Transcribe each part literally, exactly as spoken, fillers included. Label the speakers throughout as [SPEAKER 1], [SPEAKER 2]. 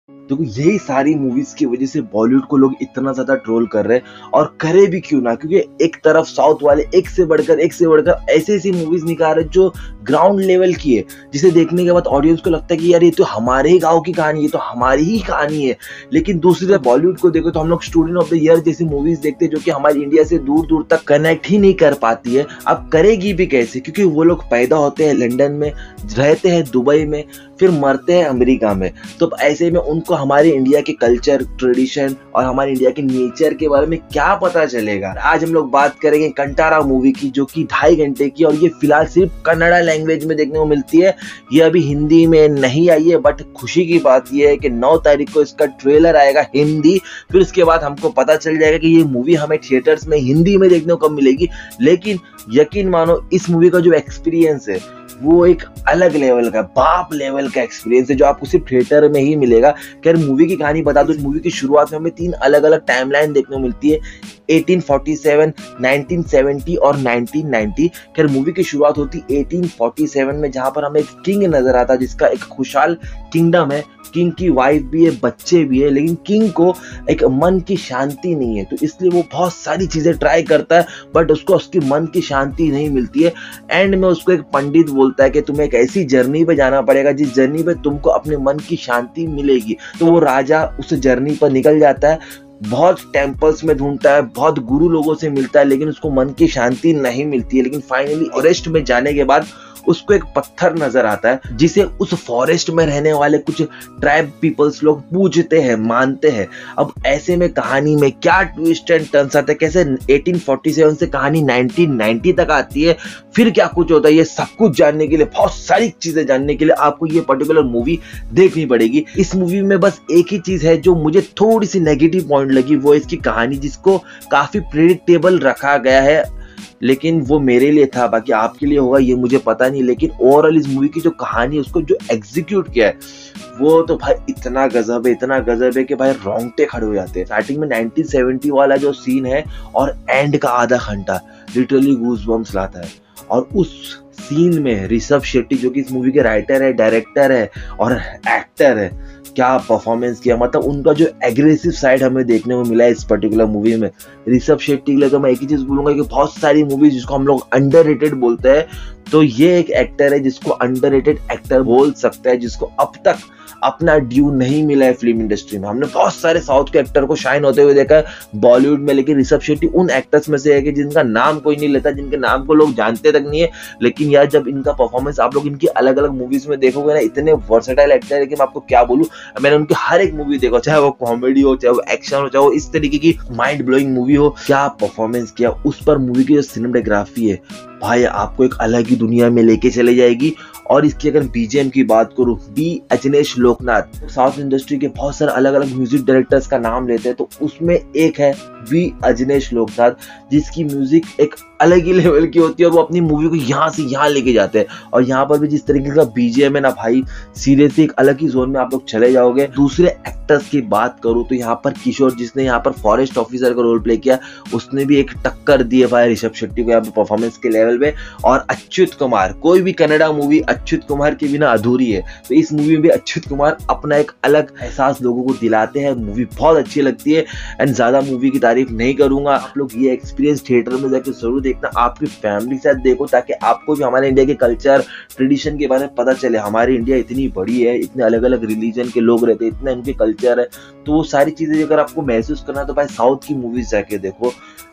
[SPEAKER 1] देखो यही सारी मूवीज की वजह से बॉलीवुड को लोग इतना ज्यादा ट्रोल कर रहे हैं, और करे भी क्यों ना, क्योंकि एक तरफ साउथ वाले एक से बढ़कर एक से बढ़कर ऐसी ऐसी मूवीज निकाल रहे हैं जो ग्राउंड लेवल की है, जिसे देखने के बाद ऑडियंस को लगता है कि यार ये तो हमारे ही गांव की कहानी है, तो हमारी ही कहानी है। लेकिन दूसरी तरफ बॉलीवुड को देखो तो हम लोग student of the year movies मूवीज देखते हैं जो कि हमारे इंडिया से दूर दूर तक कनेक्ट ही नहीं कर पाती है। अब करेगी भी कैसे, क्योंकि वो लोग पैदा होते हैं लंदन में, रहते हैं दुबई में, फिर मरते हैं अमेरिका में। तो ऐसे में उनको हमारे इंडिया के कल्चर, ट्रेडिशन और हमारे इंडिया के नेचर के बारे में क्या पता चलेगा। आज हम लोग बात करेंगे कंटारा मूवी की, जो कि ढाई घंटे की, और ये फिलहाल सिर्फ कन्नड़ा लैंग्वेज में देखने को मिलती है। ये अभी हिंदी में नहीं आई है, बट खुशी की बात ये है कि नौ तारीख को इसका ट्रेलर आएगा हिंदी। फिर उसके बाद हमको पता चल जाएगा कि ये मूवी हमें थिएटर्स में हिंदी में देखने को कब मिलेगी। लेकिन यकीन मानो इस मूवी का जो एक्सपीरियंस है वो एक अलग लेवल का, बाप लेवल का एक्सपीरियंस है, जो आपको सिर्फ थिएटर में ही मिलेगा। खैर मूवी की कहानी बता दो। मूवी की शुरुआत में हमें तीन अलग अलग टाइमलाइन देखने को मिलती है, अठारह सौ सैंतालीस, उन्नीस सौ सत्तर और उन्नीस सौ नब्बे। खैर मूवी की शुरुआत होती है अठारह सौ सैंतालीस में, जहां पर हमें एक किंग नजर आता है जिसका एक खुशहाल किंगडम है। किंग की वाइफ भी है, बच्चे भी है, लेकिन किंग को एक मन की शांति नहीं है, तो इसलिए वो बहुत सारी चीजें ट्राई करता है, बट उसको उसकी मन की शांति नहीं मिलती है। एंड में उसको एक पंडित बोलता है कि तुम्हें एक ऐसी जर्नी पे जाना पड़ेगा जिस जर्नी पे तुमको अपने मन की शांति मिलेगी। तो वो राजा उस जर्नी पर निकल जाता है, बहुत टेम्पल्स में ढूंढता है, बहुत गुरु लोगों से मिलता है, लेकिन उसको मन की शांति नहीं मिलती है। लेकिन फाइनली फॉरेस्ट में जाने के बाद उसको एक पत्थर नजर आता है, जिसे उस फॉरेस्ट में रहने वाले कुछ ट्राइब पीपल्स लोग पूजते हैं, मानते हैं। अब ऐसे में कहानी में क्या ट्विस्ट एंड टर्न्स आते हैं, कैसे अठारह सौ सैंतालीस से कहानी उन्नीस सौ नब्बे तक आती है, फिर क्या कुछ होता है, ये सब कुछ जानने के लिए, बहुत सारी चीजें जानने के लिए आपको ये पर्टिकुलर मूवी देखनी पड़ेगी। इस मूवी में बस एक ही चीज है जो मुझे थोड़ी सी नेगेटिव पॉइंट लगी, वो इसकी कहानी, जिसको काफी प्रेडिक्टेबल रखा गया है। लेकिन वो मेरे लिए था, बाकी आपके लिए होगा ये मुझे पता नहीं। लेकिन ओवरऑल इस मूवी की जो कहानी है, उसको जो एग्जीक्यूट किया है, वो तो भाई इतना गजब है, इतना गजब है कि भाई रोंगटे खड़े हो जाते हैं। स्टार्टिंग में उन्नीस सौ सत्तर वाला जो सीन है और एंड का आधा घंटा लिटरली गूज़बम्प्स लाता है। और उस सीन में ऋषभ शेट्टी, जो कि इस मूवी के राइटर है, डायरेक्टर है और एक्टर है, क्या परफॉर्मेंस किया। मतलब उनका जो एग्रेसिव साइड हमें देखने को मिला है इस पर्टिकुलर मूवी में। ऋषभ शेट्टी के लिए तो मैं एक ही चीज बोलूंगा कि बहुत सारी मूवीज जिसको हम लोग अंडररेटेड बोलते हैं, तो ये एक एक्टर है जिसको अंडररेटेड एक्टर बोल सकता है, जिसको अब तक अपना ड्यू नहीं मिला है फिल्म इंडस्ट्री में। हमने बहुत सारे साउथ के एक्टर को शाइन होते हुए देखा है बॉलीवुड में, लेकिन ऋषभ शेट्टी उन एक्टर्स में से है कि जिनका नाम कोई नहीं लेता, जिनके नाम को लोग जानते तक नहीं है। लेकिन यार जब इनका परफॉर्मेंस आप लोग इनकी अलग अलग मूवीज में देखोगे ना, इतने वर्सेटाइल एक्टर है कि मैं आपको क्या बोलूं। मैंने उनकी हर एक मूवी देखा, चाहे वो कॉमेडी हो, चाहे वो एक्शन हो, चाहे वो इस तरीके की माइंड ब्लोइंग मूवी हो, क्या परफॉर्मेंस किया उस पर। मूवी की जो सिनेमेटोग्राफी है भाई, आपको एक अलग ही दुनिया में लेके चले जाएगी। और इसकी अगर बीजीएम की बात करूं, B Ajaneesh Loknath, south industry के बहुत सारे अलग अलग म्यूजिक डायरेक्टर्स का नाम लेते हैं, तो उसमें एक है बी अजनेश लोकनाथ, जिसकी म्यूजिक एक अलग ही लेवल की होती है, और वो अपनी मूवी को यहाँ से यहाँ लेके जाते हैं। और यहाँ पर भी जिस तरीके का बीजीएम है ना भाई, सीरियसली एक अलग ही जोन में आप लोग चले जाओगे। दूसरे एक्टर्स की बात करूं तो यहाँ पर किशोर, जिसने यहाँ पर फॉरेस्ट ऑफिसर का रोल प्ले किया, उसने भी एक टक्कर दी है भाई ऋषभ शेट्टी को यहाँ पर परफॉर्मेंस के लेवल पे। और अच्युत कुमार, कोई भी कन्नड़ा मूवी अच्युत कुमार के बिना अधूरी है, तो इस मूवी में भी अच्युत कुमार अपना एक अलग एहसास लोगों को दिलाते हैं। मूवी बहुत अच्छी लगती है। एंड ज्यादा मूवी की तारीफ नहीं करूंगा, आप लोग ये एक्सपीरियंस थिएटर में जाकर जरूर देखना, आपकी फैमिली के साथ देखो, ताकि आपको भी हमारे इंडिया के कल्चर, ट्रेडिशन के बारे में पता चले। हमारी इंडिया इतनी बड़ी है, इतने अलग अलग रिलीजन के लोग रहते हैं, इतने उनके कल्चर है, तो वो सारी चीजें अगर आपको महसूस करना है तो भाई साउथ की मूवीज जाके देखो।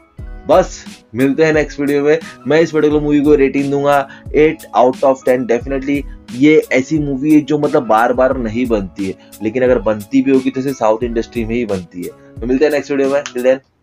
[SPEAKER 1] बस मिलते हैं नेक्स्ट वीडियो में। मैं इस पर्टिकुलर मूवी को रेटिंग दूंगा eight out of ten. Definitely ये ऐसी मूवी है जो मतलब बार बार नहीं बनती है, लेकिन अगर बनती भी होगी तो सिर्फ साउथ इंडस्ट्री में ही बनती है। तो मिलते हैं नेक्स्ट वीडियो में। Till then